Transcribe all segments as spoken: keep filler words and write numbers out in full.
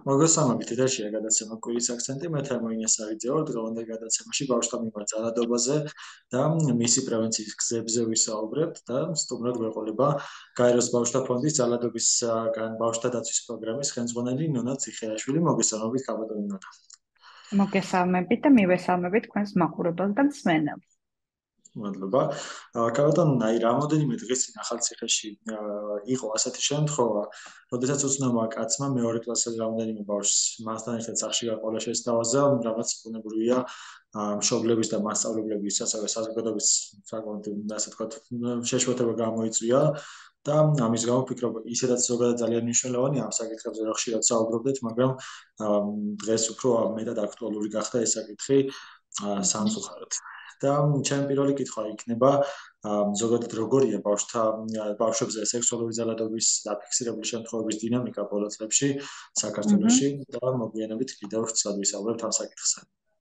მოგესალმებით, ეთერშია გადაცემა კვირის აქცენტი, მე თემოინე სარიძე ვარ. დღევანდელ გადაცემაში ბავშვთა მიმართ ძალადობაზე და მისი პრევენციის გზებზე ვისაუბრებთ და სტუმრად გვეყოლება გაეროს ბავშვთა ფონდის ძალადობისგან ბავშვთა დაცვის პროგრამის ხელმძღვანელი ნონა ციხეაშვილი. მოგესალმებით, კაბატონი ნონა. მოგესალმებით და მივესალმებით თქვენს მაყურებელს და მსმენელს. მადლობა. კაბატონი, აი რამოდენიმე დღის წინ ახალციხეში იყო ასეთი შემთხვევა, როდესაც უცნობმა კაცმა მეორე კლასელი რამოდენიმე ბავშვს მასთან ერთად სახლში გაყოლა შესთავაზა, რაღაც ბუნებრივია მშობლების და მასწავლებლების, ასევე საზოგადოების საკმაოდ ასე ვთქვათ, შეშფოთება გამოიწვია და ამის გამო ვფიქრობ, ისედაც ზოგადად ძალიან მნიშვნელოვანი ამ საკითხებზე რა ხშირად საუბრობდეთ, მაგრამ დღეს უფრო მეტად აქტუალური გახდა ეს საკითხი სამწუხაროდ. და ჩემი პირველი კითხვა იქნება ზოგადად როგორია ბავშვთა ბავშვებზე სექსუალური ძალადობის დაფიქსირებული შემთხვევების დინამიკა ბოლო წლებში საქართველოში და მოგვიანებით კიდევ ცოტა ვისაუბრებთ ამ საკითხზე.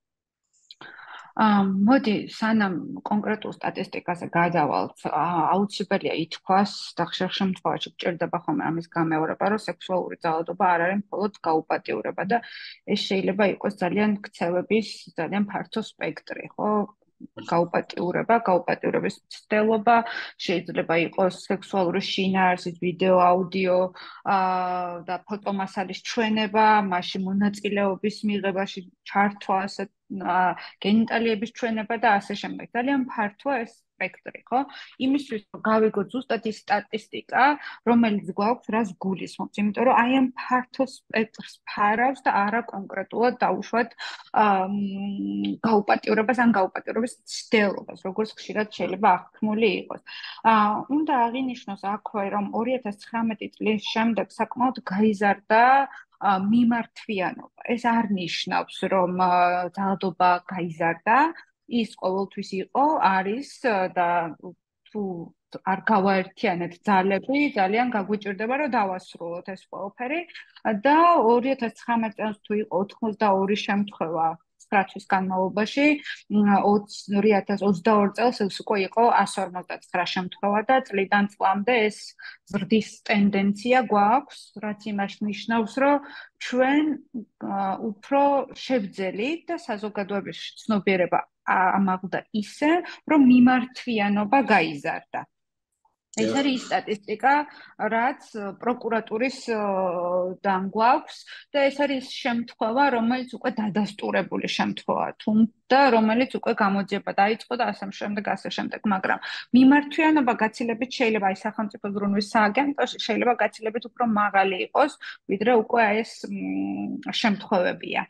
მოდი სანამ კონკრეტულ სტატისტიკაზე გადავალთ, აუცილებელია ითქვას და ხშირ შემთხვევაში გჭირდება ხოლმე ამის გამეორება, რომ სექსუალური ძალადობა არ არის მხოლოდ გაუპატიურება და ეს შეიძლება იყოს ძალიან ქცევების ძალიან ფართო სპექტრი, ხო? გაუპატიურება, გაუპატიურების ცდელობა, შეიძლება იყოს სექსუალური შინაარსის ვიდეო, აუდიო და ფოტომასალის ჩვენება, მასში მონაწილეობის მიღებაში ჩართვა, ასე გენიტალიების ჩვენება და ასე შემდეგ. ძალიან ფართოა ეს სპექტრი, ხო? იმისთვის რომ გავიგოთ ზუსტად ის სტატისტიკა, რომელიც გვაქვს, რას გულისხმობს, იმიტომ რომ აი ამ ფართო სპექტრს ფარავს და არა კონკრეტულად დაუშვათ გაუპატიურებას ან გაუპატიურების ცდელობას, როგორც ხშირად შეიძლება აღქმული იყოს. უნდა აღინიშნოს აქვე, რომ ორი ათას ცხრამეტი წლის შემდეგ საკმაოდ გაიზარდა მიმართვიანობა. ეს არ ნიშნავს, რომ ძალადობა გაიზარდა, ის ყოველთვის იყო, არის და თუ არ გავაერთიანეთ ძალები, ძალიან გაგვიჭირდება, რომ დავასრულოთ ეს ყველაფერი და ორი ათას ცხრამეტი წელს თუ იყო ოცდაორი შემთხვევა ცხრა თვის განმავლობაში, ორი ათას ოცდაორი წელს ეს უკვე იყო εκατს ორმოცდაცხრა შემთხვევა და წლიდან წლამდე ეს ზრდის ტენდენცია გვაქვს, რაც იმას ნიშნავს, რომ ჩვენ უფრო შევძელით და საზოგადოების ცნობიერება ამაღლდა ისე, რომ მიმართვიანობა გაიზარდა. ეს არის სტატისტიკა, რაც პროკურატურის დან გვაქვს და ეს არის შემთხვევა, რომელიც უკვე დადასტურებული შემთხვევაა, თუმცა რომელიც უკვე გამოძიება დაიწყო და ასე შემდეგ, ასე შემდეგ, მაგრამ მიმართვიანობა გაცილებით შეიძლება აი სახელმწიფო ზრუნვის სააგენტოში შეიძლება გაცილებით უფრო მაღალი იყოს, ვიდრე უკვე ეს შემთხვევებია.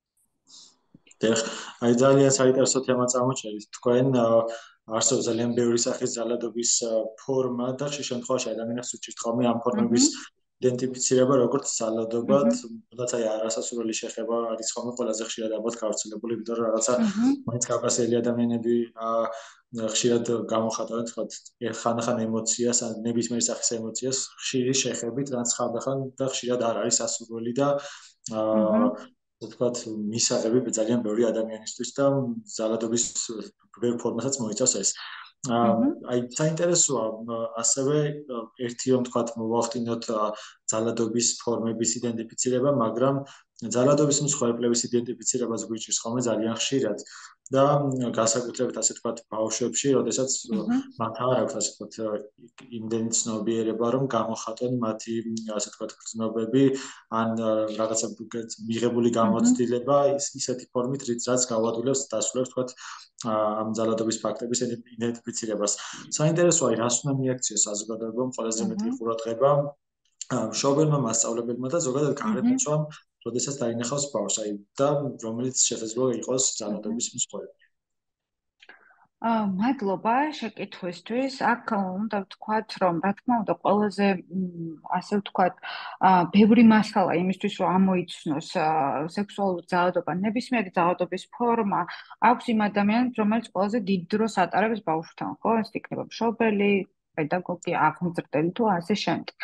აი ძალიან საინტერესო თემა წამოჩერეთ თქვენ. არსებობს ძალიან ბევრი სახის ძალადობის ფორმა და ხშირ შემთხვევაში ადამიანს უჭირთ ხოლმე ამ ფორმების იდენტიფიცირება როგორც ძალადობად, თუმცა აი არასასურველი შეხება არის ხოლმე ყველაზე ხშირად ალბათ გავრცელებული, იმიტომ რომ რაღაცა მაინც კავკასიელი ადამიანები ხშირად გამოხატავენ თქვათ ხანდახან ემოციას, ან ნებისმიერ სახის ემოციას ხშირი შეხებით, რაც ხანდახან და ხშირად არ არის სასურველი და ვთქვათ, მისაღები ძალიან ბევრი ადამიანისთვის და ძალადობის ბევრ ფორმასაც მოიცავს ეს. აი, საინტერესოა ასევე ერთი რომ ვთქვათ, მოვახდინოთ ძალადობის ფორმების იდენტიფიცირება, მაგრამ ძალადობის მსხვერპლების იდენტიფიცირებას გვიჭირს ხოლმე ძალიან ხშირად და განსაკუთრებით ასე ვთქვათ, ბავშვებში, როდესაც მათ არ აქვს ასე ვთქვათ, იმდენი ცნობიერება, რომ გამოხატონ მათი ასე ვთქვათ, გრძნობები ან რაღაცა მიღებული გამოცდილება ისეთი ფორმით, რაც გავადვილებს დასრულებს ვთქვათ ამ ძალადობის ფაქტების იდენტიფიცირებას. საინტერესოა, რას უნდა მიაქციოს საზოგადოებამ ყველაზე მეტი ყურადღება მშობელმა, მასწავლებელმა და ზოგადად გარემოწვამ, როდესაც დაინახავს ბავშვს, აი და რომელიც შესაძლოა იყოს ძალადობის მსხვერპლი. მადლობა შეკითხვისთვის. აქ უნდა ვთქვათ, რომ რა თქმა უნდა, ყველაზე ასე ვთქვათ, ბევრი მასალა იმისთვის, რომ ამოიცნოს სექსუალური ძალადობა, ნებისმიერი ძალადობის ფორმა აქვს იმ ადამიანს, რომელიც ყველაზე დიდ დროს ატარებს ბავშვთან, ხო? ეს იქნება მშობელი, პედაგოგი, აღმზრდელი თუ ასე შემდეგ.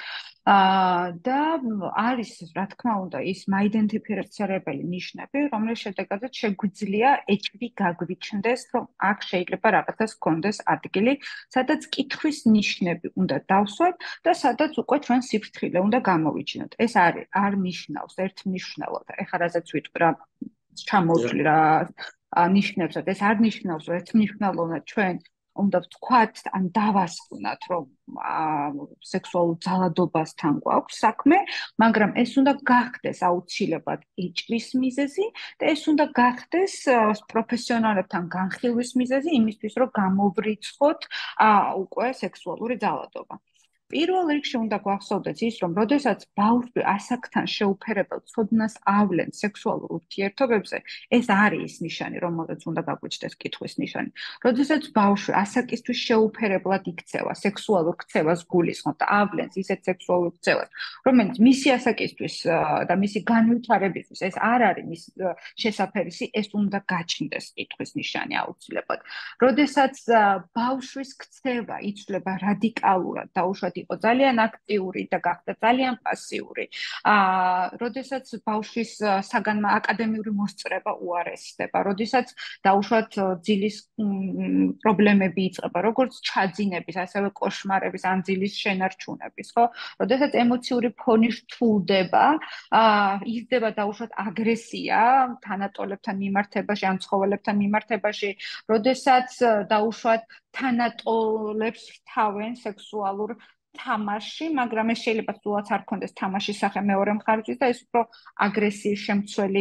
და არის, რა თქმა უნდა, ის მაიდენტიფიცირებელი ნიშნები, რომლის შედეგადაც შეგვიძლია ეჭვი გაგვიჩნდეს, რომ აქ შეიძლება რაღაცას ჰქონდეს ადგილი, სადაც კითხვის ნიშნები უნდა დავსვათ და სადაც უკვე ჩვენ სიფრთხილე უნდა გამოვიჩინოთ. ეს არის არ ნიშნავს ერთმნიშვნელად. ეხლა რასაც ვიტყვი რა ჩამოვთვლი რა ნიშნებსაც, ეს არ ნიშნავს რომ ერთმნიშვნელოვნად ჩვენ უნდა ვთქვათ, ან დავასკვნათ, რომ სექსუალურ ძალადობასთან გვაქვს საქმე, მაგრამ ეს უნდა გახდეს აუცილებლად ეჭვის მიზეზი და ეს უნდა გახდეს პროფესიონალებთან განხილვის მიზეზი იმისთვის, რომ გამოვრიცხოთ უკვე სექსუალური ძალადობა. პირველ რიგში უნდა გვახსოვდეს ის, რომ როდესაც ბავშვი ასაკთან შეუფერებელ ცოდნას ავლენს სექსუალურ ურთიერთობებზე, ეს არის ის ნიშანი, რომელზეც უნდა გაგვიჩნდეს კითხვის ნიშანი. როდესაც ბავშვი ასაკისთვის შეუფერებლად იქცევა, სექსუალურ ქცევას გულისხმობს და ავლენს ისეთ სექსუალურ ქცევას, რომელიც მისი ასაკისთვის და მისი განვითარებისთვის ეს არ არის მის შესაფერისი, ეს უნდა გაჩნდეს კითხვის ნიშანი აუცილებლად. როდესაც ბავშვის ქცევა იცვლება რადიკალურად და უშუალოდ იყო ძალიან აქტიური და გახდა ძალიან პასიური. აა, როდესაც ბავშვის საგანმა აკადემიური მოსწრება უარესდება, როდესაც დაუშვათ ძილის პრობლემები იწყება, როგორც ჩაძინების, ასევე კოშმარების, ან ძილის შენარჩუნების, ხო? როდესაც ემოციური ფონი რთულდება, აა, იზრდება დაუშვათ აგრესია თანატოლებთან მიმართებაში, ან ცხოველებთან მიმართებაში, როდესაც დაუშვათ თანატოლებს თავენ სექსუალურ თამაში, მაგრამ ეს შეიძლება სულაც არ ქონდეს თამაშის სახე მეორე მხარისთვის და ეს უფრო აგრესიის შემცველი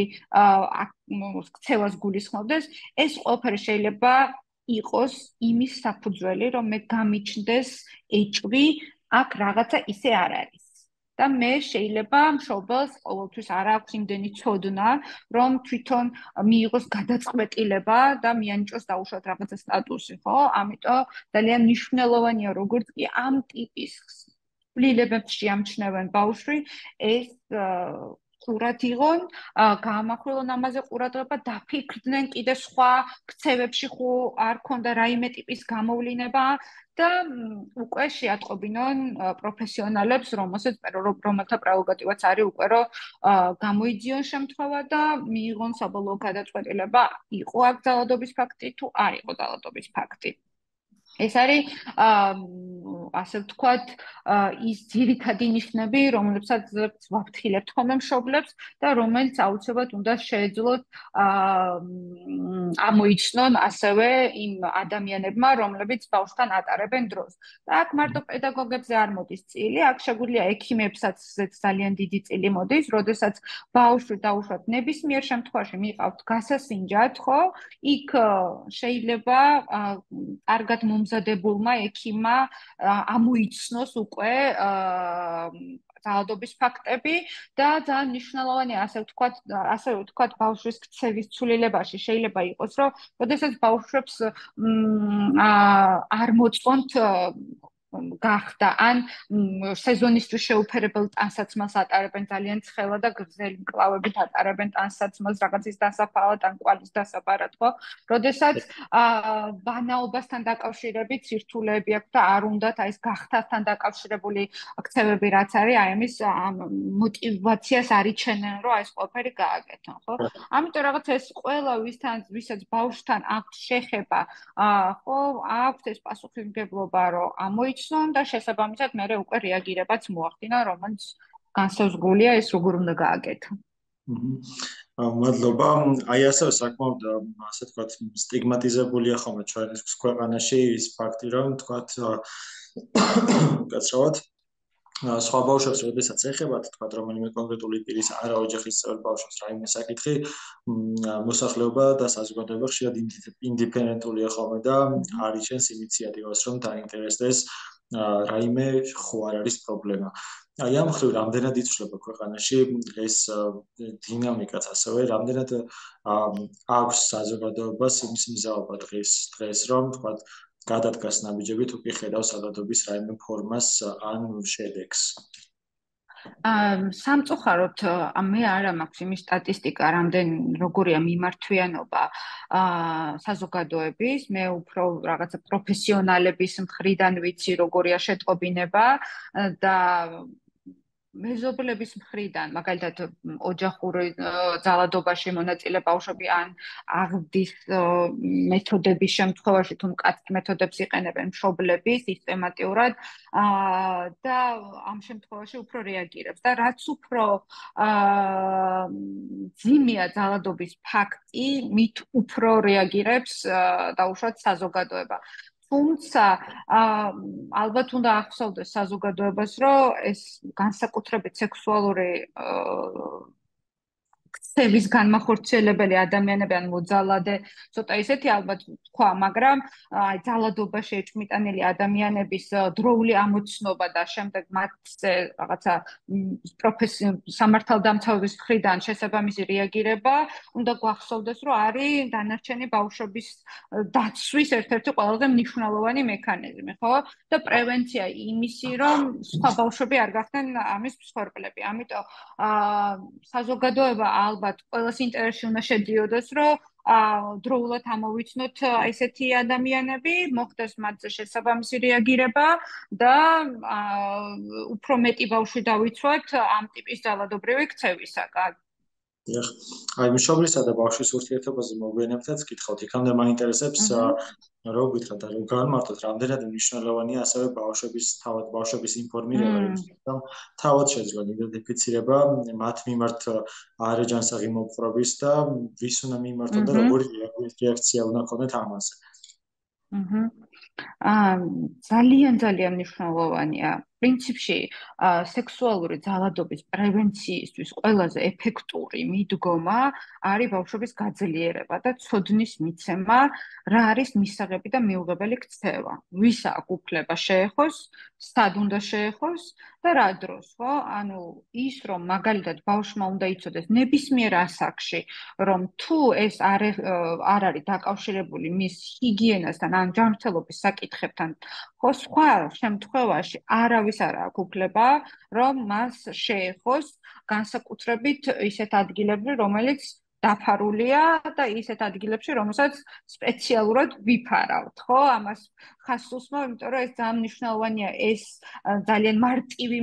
ქცევას გულისხმობდეს. ეს ყველაფერი შეიძლება იყოს იმის საფუძველი, რომ მე გამიჩნდეს ეჭვი, აქ რაღაცა ისე არ არის. და მე შეიძლება მშობელს ყოველთვის არ აქვს იმდენი ცოდნა, რომ თვითონ მიიღოს გადაწყვეტილება და მიანიჭოს დაუშვათ რაღაცა სტატუსი, ხო? ამიტომ ძალიან მნიშვნელოვანია, როგორც კი ამ ტიპის ცვლილებებს შეამჩნევენ ბავშვი, ეს ყურად იღონ, გაამახვილონ ამაზე ყურადღება, დაფიქრდნენ კიდე სხვა ქცევებში ხო არ ქონდა რაიმე ტიპის გამოვლინება და უკვე შეატყობინონ პროფესიონალებს, რომელთა პრეროგატივაც არის უკვე რომ გამოიძიონ შემთხვევა და მიიღონ საბოლოო გადაწყვეტილება, იყო აქ ძალადობის ფაქტი თუ არ იყო ძალადობის ფაქტი. ეს არის ასე ვთქვათ ის ძირითადი ნიშნები, რომლებსაც ვაფრთხილებთ ხოლმე მშობლებს და რომელიც აუცილებლად უნდა შეეძლოთ ამოიცნონ ასევე იმ ადამიანებმა, რომლებიც ბავშვთან ატარებენ დროს. და აქ მარტო პედაგოგებზე არ მოდის წილი, აქ შეგვიძლია ექიმებსაც ძალიან დიდი წილი მოდის, როდესაც ბავშვი დაუშვათ ნებისმიერ შემთხვევაში მიყავთ გასასინჯად, ხო? იქ შეიძლება კარგად მომზადებულმა ექიმმა ამოიცნოს უკვე ძალადობის ფაქტები და ძალიან მნიშვნელოვანია ასე ვთქვათ, ასე ვთქვათ ბავშვის ქცევის ცვლილებაში შეიძლება იყოს, რომ როდესაც ბავშვებს არ მოწონთ გახდა ან სეზონისთვის შეუფერებელ ტანსაცმელს ატარებენ ძალიან ცხელა და გრძელი მკლავებით ატარებენ ტანსაცმელს რაღაცის დასაფარად ან კვალის დასაბარად, ხო? როდესაც ბანაობასთან დაკავშირებით სირთულეები აქვს და არ უნდათ აი ეს გახთასთან დაკავშირებული ქცევები რაც არის, აი ამის მოტივაციას არიჩენენ, რომ აი ეს ყველაფერი გააკეთონ, ხო? ამიტომ რაღაც ეს ყველა ვისთან, ვისაც ბავშვთან აქვს შეხება, ხო, აქვს ეს პასუხისმგებლობა, რომ ამოიცნონ და შესაბამისად მე უკვე რეაგირებაც მოახდინა, რომელიც განსაზღვრულია ეს როგორ უნდა გააკეთო. მადლობა. აი ასევე საკმაოდ ასე ვთქვათ სტიგმატიზებულია ხოლმე ჩვენს ქვეყანაში ის ფაქტი, რომ ვთქვათ გაცრავად სხვა ბავშვებს როდესაც ეხებათ, თქვათ რომელიმე კონკრეტული პირის არა ოჯახის წევრ ბავშვს რაიმე საკითხი, მოსახლეობა და საზოგადოება ხშირად ინდიფერენტულია ხოლმე და არ იჩენს ინიციატივას, რომ დაინტერესდეს რაიმე ხო არ არის პრობლემა. აი ამ მხრივ რამდენად იცვლება ქვეყანაში ეს დინამიკაც ასევე, რამდენად აქვს საზოგადოებას იმის მზაობა დღეს დღეს რომ თქვათ გადადგას ნაბიჯები თუ კი ხედავს ძალადობის რაიმე ფორმას ან შედეგს. სამწუხაროდ მე არა მაქვს იმის სტატისტიკა, რამდენ როგორია მიმართვიანობა საზოგადოების, მე უფრო რაღაცა პროფესიონალების მხრიდან ვიცი, როგორია შეტყობინება და მეზობლების მხრიდან, მაგალითად ოჯახური ძალადობაში მონაწილე ბავშვები ან აღდის მეთოდების შემთხვევაში თუ მკაცრ მეთოდებს იყენებენ მშობლები სისტემატიურად და ამ შემთხვევაში უფრო რეაგირებს და რაც უფრო ძიმეა ძალადობის ფაქტი, მით უფრო რეაგირებს დაუშვათ საზოგადოება. თუმცა ალბათ უნდა ახსოვდეს საზოგადოებას, რომ ეს განსაკუთრებით სექსუალური ქცევის განმახორციელებელი ადამიანები ან მოძალადე, ცოტა ისეთი ალბათ თქვა, მაგრამ აი ძალადობაში ეჭვმიტანილი ადამიანების დროული ამოცნობა და შემდეგ მათზე რაღაცა პროფესიულ სამართალდამცავების მხრიდან შესაბამისი რეაგირება უნდა გვახსოვდეს, რომ არის დანარჩენი ბავშვების დაცვის ერთ-ერთი ყველაზე მნიშვნელოვანი მექანიზმი, ხო? და პრევენცია იმისი, რომ სხვა ბავშვები არ გახდნენ ამის მსხვერპლები. ამიტომ საზოგადოება ალბათ ყველას ინტერესში უნდა შედიოდეს, რომ დროულად ამოვიცნოთ ესეთი ადამიანები, მოხდეს მათზე შესაბამისი რეაგირება და უფრო მეტი ბავშვი დავიცვათ ამ ტიპის ძალადობრივი ქცევისაგან. აი მშობლისა და ბავშვის ურთიერთობაზე მოგვიანებითაც გითხავთ, იქამდე მაინტერესებს რო გითხრათ და რო განმარტოთ, რამდენად მნიშვნელოვანია ასევე ბავშვების თავად ბავშვების ინფორმირება, რომ თავად შეძლონ იდენტიფიცირება მათ მიმართ არეჯანსაღი მოპყრობის და ვის უნდა მიმართონ და როგორი რეაქცია უნდა ჰქონდეთ ამაზე. აჰა. აა ძალიან ძალიან მნიშვნელოვანია. პრინციპში სექსუალური ძალადობის პრევენციისთვის ყველაზე ეფექტური მიდგომა არის ბავშვების გაძლიერება და ცოდნის მიცემა, რა არის მისაღები და მიუღებელი ქცევა. ვის აქვს უფლება შეეხოს, სად უნდა შეეხოს და რა დროს, ხო? ანუ ის რომ მაგალითად ბავშვმა უნდა იცოდეს ნებისმიერ ასაკში, რომ თუ ეს არ არ არის დაკავშირებული მის ჰიგიენასთან ან ჯანმრთელობის საკითხებთან, ხო, სხვა შემთხვევაში არავის არ აქვს უფლება, რომ მას შეეხოს განსაკუთრებით ისეთ ადგილებში, რომელიც დაფარულია და ისეთ ადგილებში, რომელსაც სპეციალურად ვიფარავთ, ხო? ამას ხას უსმო, იმიტომ რომ ეს ძალიან მნიშვნელოვანია, ეს ძალიან მარტივი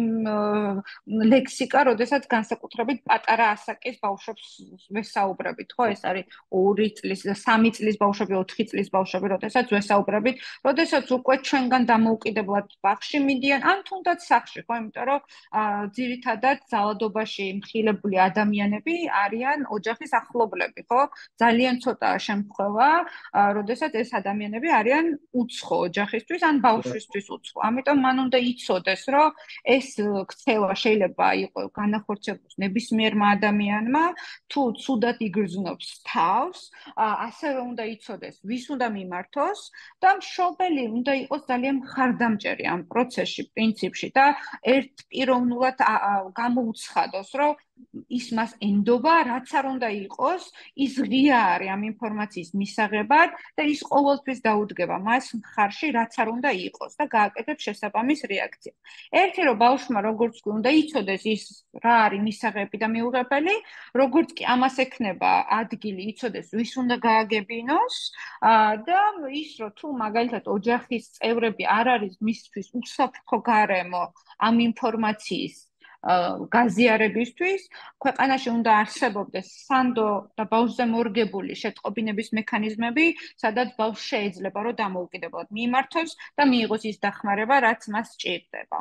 ლექსიკა, როდესაც განსაკუთრებით პატარა ასაკის ბავშვებს ვესაუბრებით, ხო? ეს არის ორი წლის, სამი წლის ბავშვები, ოთხი წლის ბავშვები, როდესაც ვესაუბრებით, როდესაც უკვე ჩვენგან დამოუკიდებლად ბაღში მიდიან, ან თუნდაც სახლში, ხო? იმიტომ რომ ძირითადად ძალადობაში მხილებული ადამიანები არიან ოჯახის ახლობლები, ხო? ძალიან ცოტა შემთხვევა, როდესაც ეს ადამიანები არიან უცხო ოჯახისთვის ან ბავშვისთვის უცხო. ამიტომ მან უნდა იცოდეს, რომ ეს ქცევა შეიძლება იყოს განახორციელოს ნებისმიერმა ადამიანმა, თუ ცუდად იგრძნობს თავს, ასევე უნდა იცოდეს, ვის უნდა მიმართოს და მშობელი უნდა იყოს ძალიან მხარდამჭერი ამ პროცესში, პრინციპში და ერთპიროვნულად გამოუცხადოს, რომ ის მას ენდობა, რაც არ უნდა იყოს, ის ღია არის ამ ინფორმაციის მისაღებად და ის ყოველთვის დაუდგება მას მხარში, რაც არ უნდა იყოს და გააკეთებს შესაბამის რეაქციას. ერთი რომ ბავშვმა როგორც კი უნდა იცოდეს ის რა არის მისაღები და მიუღებელი, როგორც კი ამას ექნება ადგილი იცოდეს, ვის უნდა გააგებინოს და ის რომ თუ მაგალითად ოჯახის წევრები არ არის მისთვის უსაფრთხო გარემო ამ ინფორმაციის გაზიარებისთვის, ქვეყანაში უნდა არსებობდეს სანდო და ბავშვზე მორგებული შეტყობინების მექანიზმები, სადაც ბავშვს შეიძლება რომ დამოუკიდებლად მიიმართოს და მიიღოს ის დახმარება, რაც მას სჭირდება.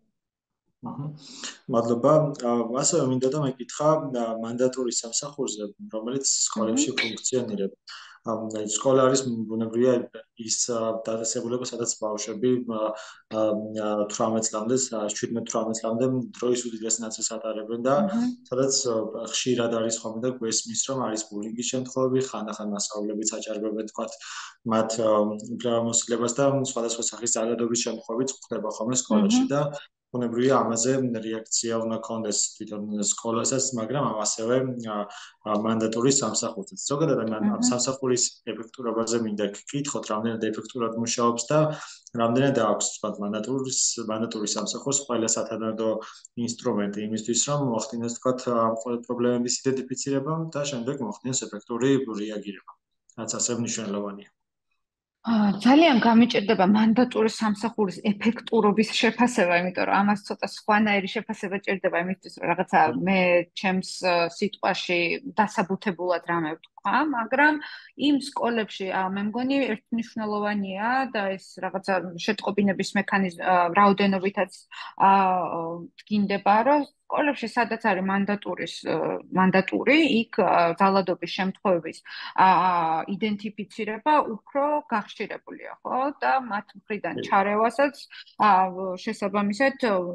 მადლობა. ასევე მინდა და მეკითხა მანდატური სამსახურზე, რომელიც სკოლებში ფუნქციონირებს. სკოლა არის ბუნებრივია ის დაწესებულება, სადაც ბავშვები თვრამეტ წლამდე, შვიდმეტ თვრამეტ წლამდე დროის უდიდეს ნაწილს ატარებენ და სადაც ხშირად არის ხოლმე და გვესმის, რომ არის ბულინგის შემთხვევები, ხანდახან მასწავლებლებიც აჭარბებენ თქვათ მათ უფლებამოსილებას და სხვადასხვა სახის ძალადობის შემთხვევებიც ხდება ხოლმე სკოლაში და ბუნებრივია ამაზე რეაქცია უნდა ქონდეს თვითონ სკოლასაც, მაგრამ ასევე მანდატური სამსახურსაც. ზოგადად ამ სამსახურის ეფექტურობაზე მინდა გკითხოთ, რამდენად ეფექტურად მუშაობს და რამდენად აქვს თქვათ მანდატურის მანდატური სამსახურს ყველა სათანადო ინსტრუმენტი იმისთვის, რომ მოახდინოს თქვათ პრობლემების იდენტიფიცირება და შემდეგ მოახდინოს ეფექტური რეაგირება. რაც ასევე მნიშვნელოვანია. ძალიან გამიჭირდება მანდატური სამსახურის ეფექტურობის შეფასება, იმიტომ რომ ამას ცოტა სხვანაირი შეფასება ჭირდება იმისთვის, რომ რაღაცა მე ჩემს სიტყვაში დასაბუთებულად რამე ვთქვა, მაგრამ იმ სკოლებში მე მგონი ერთმნიშვნელოვანია და ეს რაღაცა შეტყობინების მექანიზმი რაოდენობითაც დგინდება, რომ სკოლებში სადაც არის მანდატურის მანდატური, იქ ძალადობის შემთხვევების იდენტიფიცირება უფრო გახშირებულია, ხო? და მათ მხრიდან ჩარევასაც შესაბამისად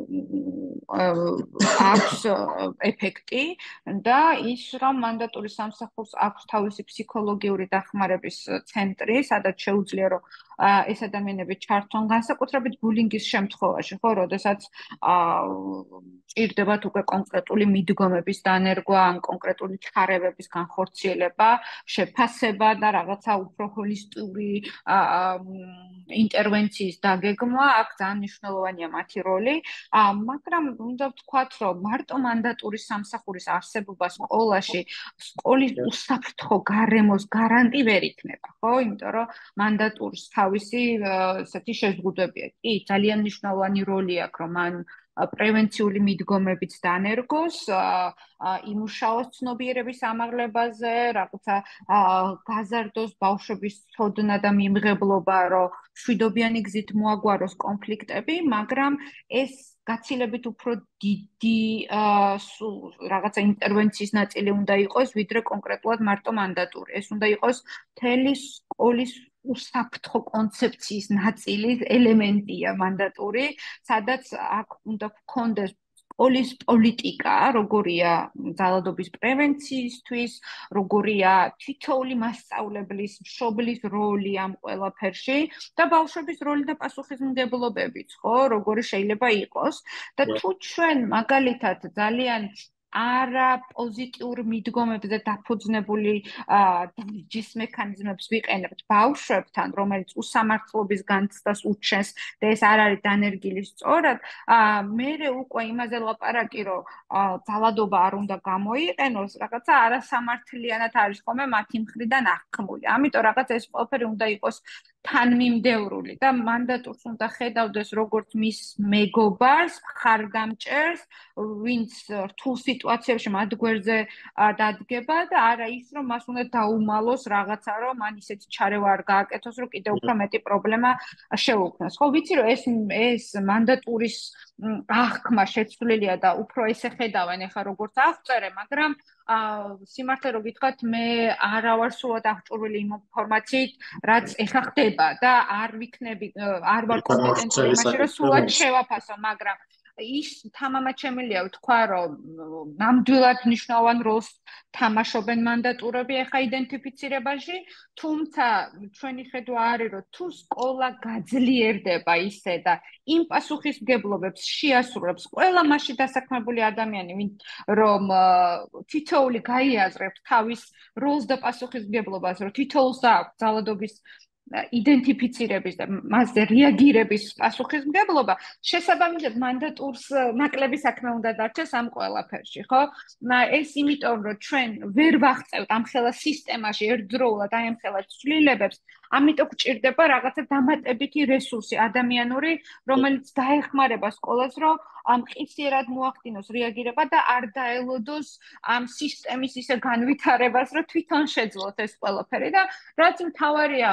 აქვს ეფექტი და ის რომ მანდატური სამსახურს აქვს თავისი ფსიქოლოგიური დახმარების ცენტრი, სადაც შეუძლია რომ ეს ადამიანები ჩართონ განსაკუთრებით ბულინგის შემთხვევაში, ხო, როდესაც ჭირდებათ უკვე კონკრეტული მიდგომების დანერგვა, ან კონკრეტული ჩარევების განხორციელება, შეფასება და რაღაცა უფრო ჰოლისტური ინტერვენციის დაგეგმვა, აქ ძალიან მნიშვნელოვანია მათი როლი, მაგრამ უნდა ვთქვათ, რომ მარტო მანდატური სამსახურის არსებობა სკოლაში სკოლის უსაფრთხო გარემოს გარანტი ვერ იქნება, ხო? იმიტომ რომ მანდატურს თავისი ესეთი შეზღუდვებია. კი, ძალიან მნიშვნელოვანი როლი აქვს, რომ მან პრევენციული მიდგომებიც დანერგოს, იმუშაოს ცნობიერების ამაღლებაზე, რაღაცა გაზარდოს ბავშვების ცოდნა და მიმღებლობა, რომ მშვიდობიანი გზით მოაგვაროს კონფლიქტები, მაგრამ ეს გაცილებით უფრო დიდი რაღაცა ინტერვენციის ნაწილი უნდა იყოს, ვიდრე კონკრეტულად მარტო მანდატური. ეს უნდა იყოს მთელი სკოლის უსაფრთხო კონცეფციის ნაწილი, ელემენტია მანდატური, სადაც აქ უნდა გქონდეს სკოლის პოლიტიკა, როგორია ძალადობის პრევენციისთვის, როგორია თითოეული მასწავლებლის, მშობლის როლი ამ ყველაფერში და ბავშვების როლი და პასუხისმგებლობებიც, ხო, როგორი შეიძლება იყოს. და თუ ჩვენ მაგალითად ძალიან არა პოზიტიურ მიდგომებზე დაფუძნებული დარჯის მექანიზმებს ვიყენებთ ბავშვებთან, რომელიც უსამართლობის განცდას უჩენს და ეს არ არის დანერგილი სწორად, მერე უკვე იმაზე ლაპარაკი, რომ ძალადობა არ უნდა გამოიყენოს, რაღაცა არასამართლიანად არის ხოლმე მათი მხრიდან აღქმული. ამიტომ რაღაც ეს ყველაფერი უნდა იყოს თანმიმდევრული და მანდატურს უნდა ხედავდეს როგორც მის მეგობარს, მხარდამჭერს, ვინც რთულ სიტუაციებში მათ გვერდზე დადგება და არა ის, რომ მას უნდა დაუმალოს რაღაცა, რომ მან ისეთი ჩარევა არ გააკეთოს, რომ კიდევ უფრო მეტი პრობლემა შეუქმნას. ხო, ვიცი, რომ ეს ეს მანდატურის აღქმა შეცვლილია და უფრო ესე ხედავენ ახლა როგორც აღწერე, მაგრამ სიმართლე რომ გითხრათ, მე არა ვარ სულად აღჭურვილი იმ ინფორმაციით, რაც ეხლა ხდება და არ ვიქნები, არ ვარ კომპეტენტური იმაში, რომ სულად შევაფასო, მაგრამ ის თამამად შემიძლია ვთქვა, რომ ნამდვილად მნიშვნელოვან როლს თამაშობენ მანდატურები ახლა იდენტიფიცირებაში, თუმცა ჩვენი ხედვა არის, რომ თუ სკოლა გაძლიერდება ისე და იმ პასუხისმგებლობებს შეასრულებს ყველა მასში დასაქმებული ადამიანი, რომ თითოეული გაიაზრებთ თავის როლს და პასუხისმგებლობას, რომ თითოეულს აქვს ძალადობის იდენტიფიცირების და მასზე რეაგირების პასუხისმგებლობა, შესაბამისად მანდატურს ნაკლები საქმე უნდა დარჩეს ამ ყველაფერში, ხო? ეს იმიტომ, რომ ჩვენ ვერ ვაღწევთ ამხელა სისტემაში ერთდროულად აი ამხელა ცვლილებებს, ამიტომ გჭირდება რაღაცა დამატებითი რესურსი ადამიანური, რომელიც დაეხმარება სკოლას, რომ ამყისიერად მოახდინოს რეაგირება და არ დაელოდოს ამ სისტემის ისე განვითარებას, რომ თვითონ შეძლოს ეს ყველაფერი და რაც მთავარია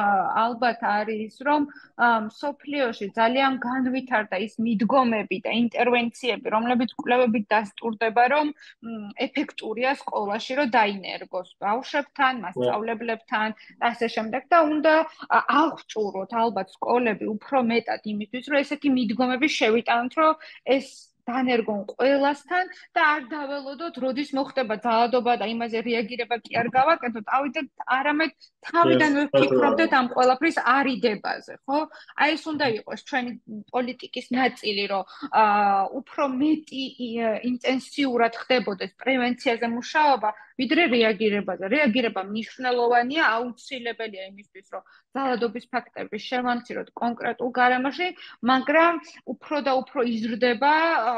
ალბათ არის, რომ სოფლიოში ძალიან განვითარდა ის მიდგომები და ინტერვენციები, რომლებიც კვლევებით დასტურდება, რომ ეფექტურია სკოლაში, რომ დაინერგოს ბავშვებთან, მასწავლებლებთან და ასე შემდეგ და უნდა აღჭურვოთ ალბათ სკოლები უფრო მეტად იმისთვის, რომ ესეთი მიდგომები შევიტანოთ, რომ ეს დანერგონ ყველასთან და არ დაველოდოთ, როდის მოხდება ძალადობა და იმაზე რეაგირება კი არ გავაკეთოთ, ავიდეთ არამედ თავიდანვე ვფიქრობდეთ ამ ყველაფრის არიდებაზე, ხო? აი ეს უნდა იყოს ჩვენი პოლიტიკის ნაწილი, რომ უფრო მეტი ინტენსიურად ხდებოდეს პრევენციაზე მუშაობა, ვიდრე რეაგირებაზე. რეაგირება მნიშვნელოვანია, აუცილებელია იმისთვის, რომ ძალადობის ფაქტები შევამციროთ კონკრეტულ გარემოში, მაგრამ უფრო და უფრო იზრდება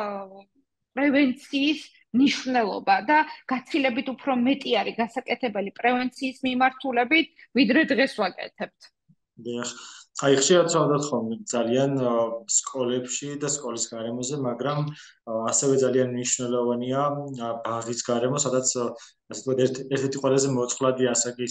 პრევენციის ნიშნულობა და გაცილებით უფრო მეტი არის გასაკეთებელი პრევენციის მიმართულებით, ვიდრე დღეს ვაკეთებთ. დიახ. აი ხშირად ვცხოვრობ ხოლმე ძალიან სკოლებში და სკოლის გარემოზე, მაგრამ ასევე ძალიან მნიშვნელოვანია ბაღის გარემო, სადაც ასე ვთქვათ, ერთ-ერთი ყველაზე მოწყვლადი ასაკის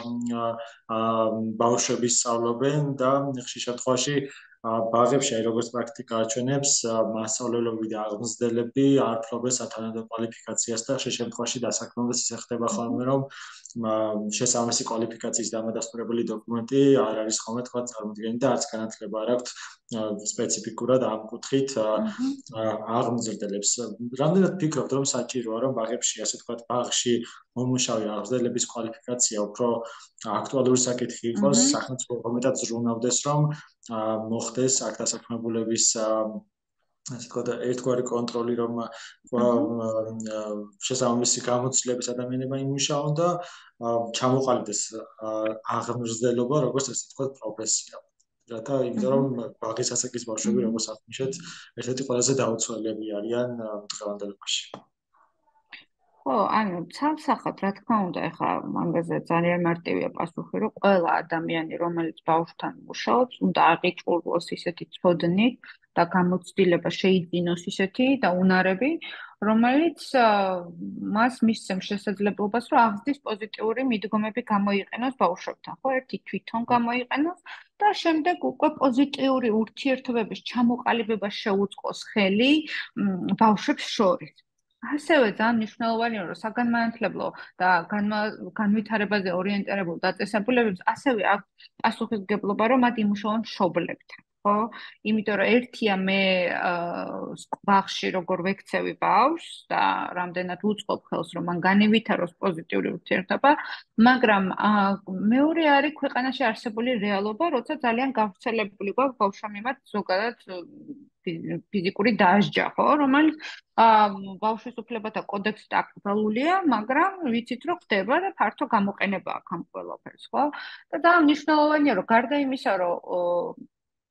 ბავშვები სწავლობენ და ხშირ შემთხვევაში ბაღებში, აი როგორც პრაქტიკა აჩვენებს, მასწავლებლები და აღმზრდელები არ ფლობენ სათანადო კვალიფიკაციას და ხშირ შემთხვევაში დასაქმებაც ისე ხდება ხოლმე, რომ შესაბამისი კვალიფიკაციის დამადასტურებელი დოკუმენტი არ არის ხოლმე თქვა წარმოდგენილი და არც განათლება არ აქვთ სპეციფიკურად ამ კუთხით აღმზრდელებს. რამდენად ფიქრობთ, რომ საჭიროა, რომ ბაღებში, ასე ვთქვათ, ბაღში მომუშავე აღმზრდელების კვალიფიკაცია უფრო აქტუალური საკითხი იყოს, სახელმწიფო მეტად ზრუნავდეს, რომ მოხდეს აქ დასაქმებულების ასე ვთქვათ, ერთგვარი კონტროლი, რომ შესაბამისი გამოცდილების ადამიანებმა იმუშაონ და ჩამოყალიბდეს აღმზრდელობა, როგორც ასე ვთქვათ, პროფესია. რათა იმიტომ რომ ბაღის ასაკის ბავშვები, როგორც აღნიშნეთ, ერთ-ერთი ყველაზე დაუცველები არიან დღევანდელობაში. ხო, ანუ ცალსახად, რა თქმა უნდა, ეხლა მაგაზე ძალიან მარტივია პასუხი, რომ ყველა ადამიანი, რომელიც ბავშვთან მუშაობს, უნდა აღიჭურვოს ისეთი ცოდნით და გამოცდილება შეიძინოს ისეთი და უნარები, რომელიც მას მისცემს შესაძლებლობას, რომ აღზრდის პოზიტიური მიდგომები გამოიყენოს ბავშვებთან, ხო, ერთი თვითონ გამოიყენოს და შემდეგ უკვე პოზიტიური ურთიერთობების ჩამოყალიბება შეუწყოს ხელი ბავშვებს შორის. ასევე ძალიან მნიშვნელოვანია, რომ საგანმანათლებლო და განვითარებაზე ორიენტირებულ დაწესებულებებს ასევე აქვს პასუხისმგებლობა, რომ მათ იმუშაონ მშობლებთან. ხო, იმიტომ რომ ერთია მე ბაღში როგორ ვექცევი ბავშვს და რამდენად ვუწყობ ხელს, რომ მან განევითაროს პოზიტიური ურთიერთობა, მაგრამ მეორე არის ქვეყანაში არსებული რეალობა, როცა ძალიან გავრცელებული გვაქვს ბავშვთა მიმართ ზოგადად ფიზიკური დასჯა, ხო, რომელიც ბავშვის უფლებათა კოდექსით აკრძალულია, მაგრამ ვიცით, რომ ხდება და ფართო გამოყენება აქვს ამ ყველაფერს, ხო? და ძალიან მნიშვნელოვანია, რომ გარდა იმისა, რომ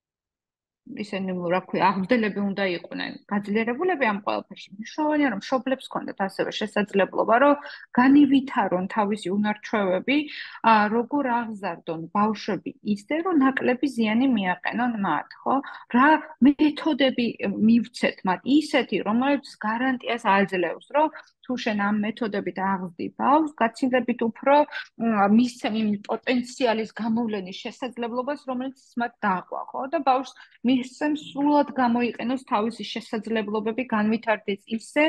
ისინი რა ქვია, აღმზრდელები უნდა იყვნენ გაძლიერებულები ამ ყველაფერში. მნიშვნელოვანია, რომ მშობლებს ჰქონდათ ასევე შესაძლებლობა, რომ განევითარონ თავისი უნარ-ჩვევები, როგორ აღზარდონ ბავშვები ისე, რომ ნაკლები ზიანი მიაყენონ მათ, ხო? რა მეთოდები მივცეთ მათ ისეთი, რომელიც გარანტიას აძლევს, რომ თუ შენ ამ მეთოდებით აღზრდი ბავშვს, გაცილებით უფრო მისცემ იმ პოტენციალის გამოვლენის შესაძლებლობას, რომელიც მათ დააყვა, ხო? და ბავშვს მისცემ სრულად გამოიყენოს თავისი შესაძლებლობები, განვითარდეს ისე,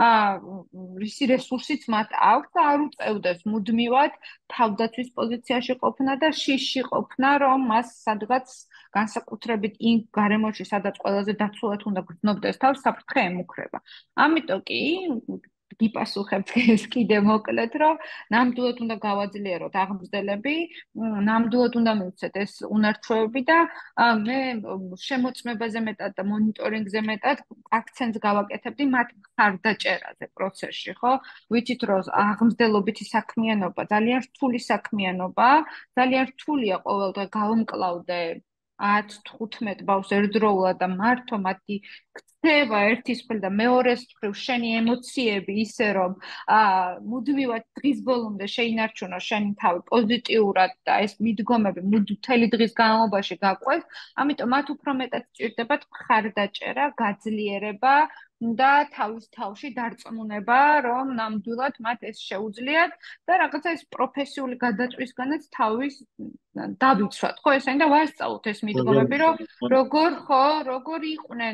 რისი რესურსიც მათ აქვს და არ უწევდეს მუდმივად თავდაცვის პოზიციაში ყოფნა და შიში ყოფნა, რომ მას სადღაც განსაკუთრებით იმ გარემოში, სადაც ყველაზე დაცულად უნდა გრძნობდეს თავს, საფრთხე ემუქრება. ამიტომ კი გიპასუხებთ ეს კიდე მოკლედ, რომ ნამდვილად უნდა გავაძლიეროთ აღმზრდელები, ნამდვილად უნდა მივცეთ ეს უნარ-ჩვევები და მე შემოწმებაზე მეტად და მონიტორინგზე მეტად აქცენტს გავაკეთებდი მათ მხარდაჭერაზე პროცესში, ხო? ვიცით, რომ აღმზრდელობითი საქმიანობა ძალიან რთული საქმიანობაა, ძალიან რთულია ყოველდღე გავმკლავდე ათ თხუთმეტ ბავშვს ერთდროულად და მართო მათი ქცევა ერთის მხრივ და მეორეს მხრივ შენი ემოციები ისე რომ მუდმივად დღის ბოლომდე შეინარჩუნო შენი თავი პოზიტიურად და ეს მიდგომები მთელი დღის განმავლობაში გაყვეს, ამიტომ მათ უფრო მეტად სჭირდებათ მხარდაჭერა, გაძლიერება და თავის თავში დარწმუნება, რომ ნამდვილად მათ ეს შეუძლიათ და რაღაცა ეს პროფესიული გადაწყვისგანაც თავის დავიცვათ, ხო, ესენი და ვასწავლოთ ეს მიდგომები, რომ როგორ ხო, როგორ იყვნენ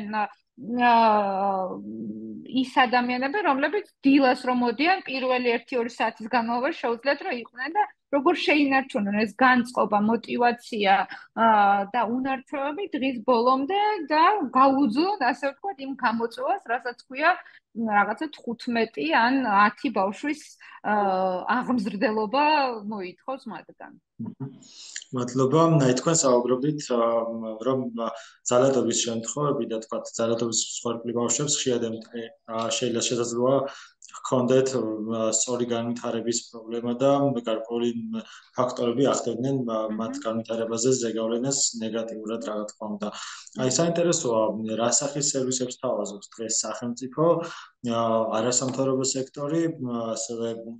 ის ადამიანები, რომლებიც დილას რომ მოდიან, პირველი ერთი-ორი საათის განმავლობაში შეუძლიათ რომ იყვნენ და როგორ შეინარჩუნონ ეს განწყობა, мотиваცია და უნარ-ჩვევები დღის ბოლომდე და გაუძლოთ, ასე ვთქვათ, იმ გამოწვევას, რასაც ქვია რაღაცა თხუთმეტი ან ათი ბავშვის აღმზრდელობა მოითხოვს მათგან. მადლობა. აი თქვენ საუბრობდით, რომ ძალადობის შემთხვევები და თქვა ძალადობის მსხვერპლი ბავშვებს ხშირად შეიძლება შესაძლოა ჰქონდეთ სწორი განვითარების პრობლემა და გარკვეული ფაქტორები ახდენდნენ მათ განვითარებაზე ზეგავლენას ნეგატიურად, რა თქმა უნდა. აი საინტერესოა, რა სახის სერვისებს თავაზობს დღეს სახელმწიფო, არასამთავრობო სექტორი, ასევე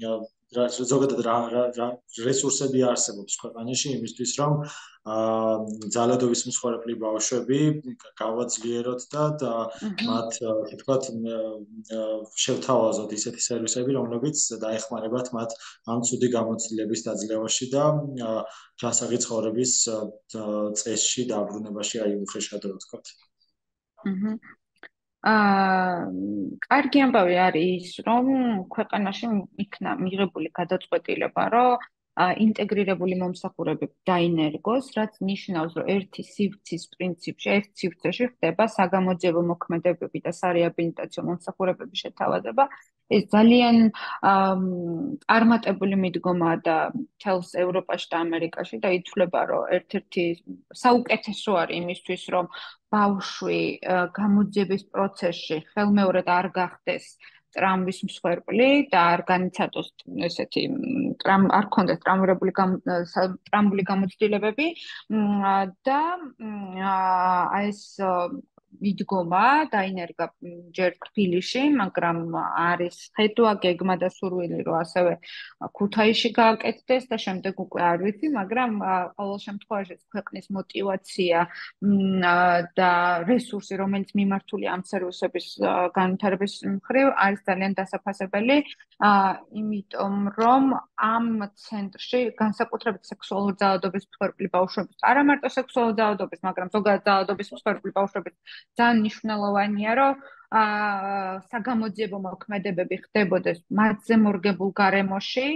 ზოგადად რა რა რესურსები არსებობს ქვეყანაში იმისთვის რომ ძალადობის მსხვერპლი ბავშვები გავაძლიეროთ და მათ თქვათ შევთავაზოთ ისეთი სერვისები რომლებიც დაეხმარებათ მათ ამ ცუდი გამოცდილების დაძლევაში და ჯანსაღი ცხოვრების წესში დაბრუნებაში აი უხეშად რო ვთქვათ. აჰა აა კარგი ამბავი არის ის რომ ქვეყანაში იქნა მიღებული გადაწყვეტილება რომ ინტეგრირებული მომსახურებები დაინერგოს, რაც ნიშნავს, რომ ერთი სივრცის პრინციპში, ერთ სივრცეში ხდება საგამოძიებო მოქმედებები და სარეაბილიტაციო მომსახურებების შეთავაზება. ეს ძალიან წარმატებული მიდგომაა და მთელს ევროპაში და ამერიკაში და ითვლება, რომ ერთ-ერთი საუკეთესო არის იმისთვის, რომ ბავშვი გამოძიების პროცესში ხელმეორედ არ გახდეს ტრამვის მსხვერპლი და არ განიცადოს ესეთი არ ქონდეს ტრამვირებული ტრამვული გამოცდილებები და აი ეს მიდგომა დაინერგა ჯერ თბილისში, მაგრამ არის ხედვა, გეგმა და სურვილი, რომ ასევე ქუთაისში გააკეთდეს და შემდეგ უკვე არ ვიცი, მაგრამ ყოველ შემთხვევაში ქვეყნის მოტივაცია და რესურსი, რომელიც მიმართულია ამ სერვისების განვითარების მხრივ, არის ძალიან დასაფასებელი, იმიტომ რომ ამ ცენტრში განსაკუთრებით სექსუალური ძალადობის მსხვერპლი ბავშვების, არა მარტო სექსუალური ძალადობის, მაგრამ ზოგადად ძალადობის მსხვერპლი ბავშვების ძალიან მნიშვნელოვანია, რომ საგამოძიებო მოქმედებები ხდებოდეს მათზე მორგებულ გარემოში,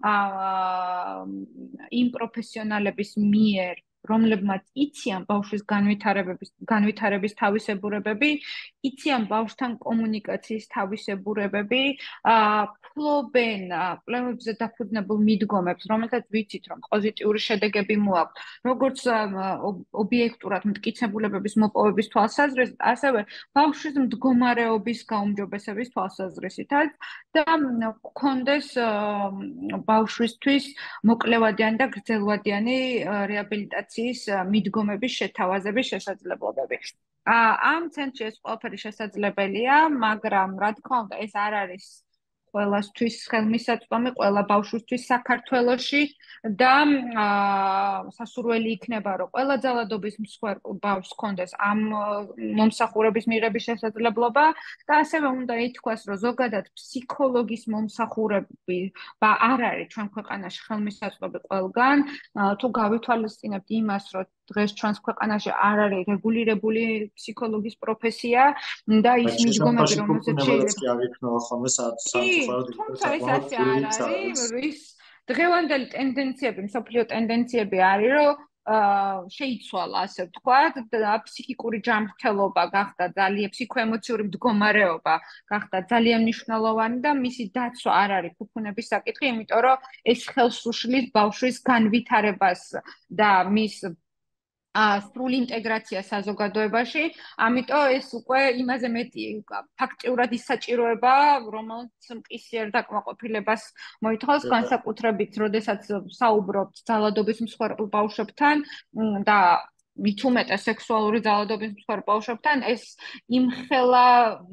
იმ პროფესიონალების მიერ, რომლებმაც იციან ბავშვის განვითარების განვითარების თავისებურებები, იციან ბავშვთან კომუნიკაციის თავისებურებები, ფლობენ კვლევებზე დაფუძნებულ მიდგომებს, რომელთაც ვიცით, რომ პოზიტიური შედეგები მოაქვს, როგორც ობიექტურად მტკიცებულებების მოპოვების თვალსაზრისით, ასევე ბავშვის მდგომარეობის გაუმჯობესების თვალსაზრისითაც და გქონდეს ბავშვისთვის მოკლევადიანი და გრძელვადიანი რეაბილიტაციის მიდგომების შეთავაზების შესაძლებლობები. ამ ცენტრში ეს ყველაფერი შესაძლებელია, მაგრამ რა თქმა უნდა, ეს არ არის ყველასთვის ხელმისაწვდომი, ყველა ბავშვისთვის საქართველოში და სასურველი იქნება, რომ ყველა ძალადობის მსხვერპლ ბავშვს ჰქონდეს ამ მომსახურების მიღების შესაძლებლობა და ასევე უნდა ითქვას, რომ ზოგადად ფსიქოლოგის მომსახურები არ არის ჩვენ ქვეყანაში ხელმისაწვდომი ყველგან, თუ გავითვალისწინებთ იმას, რომ დღეს ჩვენს ქვეყანაში არ არის რეგულირებული ფსიქოლოგის პროფესია და ის მიდგომები, რომელზეც შეიძლება თუმცა ეს ასე არ არის, დღევანდელი ტენდენციები, მსოფლიო ტენდენციები არის, რომ შეიცვალა, ასე ვთქვათ, და ფსიქიკური ჯანმრთელობა გახდა ძალიან ფსიქოემოციური მდგომარეობა გახდა ძალიან მნიშვნელოვანი და მისი დაცვა არ არის ფუფუნების საკითხი, იმიტომ რომ ეს ხელს უშლის ბავშვის განვითარებას და მის სრულ ინტეგრაცია საზოგადოებაში, ამიტომ ეს უკვე იმაზე მეტი ფაქტიურად ის საჭიროება, რომელიც მყისიერ დაკმაყოფილებას მოითხოვს, განსაკუთრებით, როდესაც საუბრობთ ძალადობის მსხვერპლ ბავშვებთან და მით უმეტეს სექსუალური ძალადობის მსხვერპლ ბავშვებთან, ეს იმხელა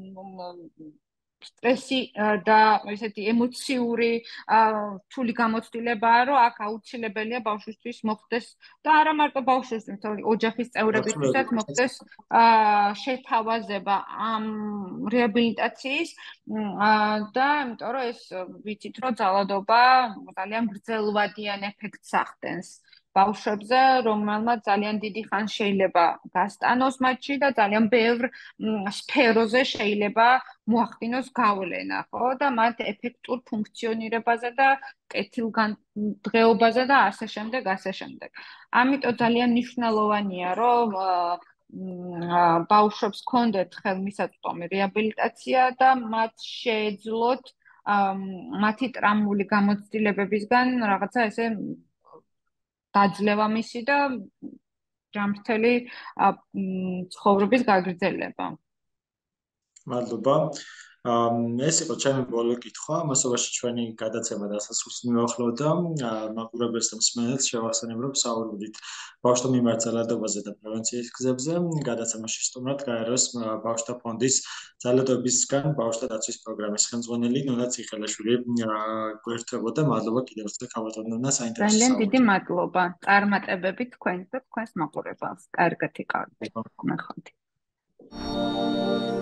სტრესი და ესეთი ემოციური რთული გამოცდილებაა, რომ აქ აუცილებელია ბავშვისთვის მოხდეს და არა მარტო ბავშვისთვის, თორე ოჯახის წევრებისთვისაც მოხდეს შეთავაზება ამ რეაბილიტაციის და იმიტომ რომ ეს ვიცით, რომ ძალადობა ძალიან გრძელვადიან ეფექტს ახდენს ბავშვებზე, რომელმაც ძალიან დიდი ხანი შეიძლება გასტანოს მათში და ძალიან ბევრ სფეროზე შეიძლება მოახდინოს გავლენა, ხო? და მათ ეფექტურ ფუნქციონირებაზე და კეთილგანწყობაზე და ასე შემდეგ, ასე შემდეგ. ამიტომ ძალიან მნიშვნელოვანია, რომ ბავშვებს ჰქონდეთ ხელმისაწვდომი რეაბილიტაცია და მათ შეეძლოთ მათი ტრამვული გამოცდილებებისგან რაღაცა ესე დაძლევა მისი და ჯანმრთელი ცხოვრების გაგრძელება. მადლობა. ეს იყო ჩემი ბოლო კითხვა, ამასობაში ჩვენი გადაცემა დასასრულს მივახლოვდა. მაყურებელს და მსმენელს შევახსენებ, რომ საუბრობდით ბავშვთა მიმართ ძალადობაზე და პრევენციის გზებზე. გადაცემაში სტუმრად გაეროს ბავშვთა ფონდის ძალადობისგან ბავშვთა დაცვის პროგრამის ხელმძღვანელი ნონა ციხელაშვილი გვერდებოდა. მადლობა კიდევ ერთხელ ქავათონდნა საინტერესო ძალიან დიდი მადლობა. წარმატებები თქვენს და თქვენს მაყურებელს. კარგად იყავით. მეხოთი.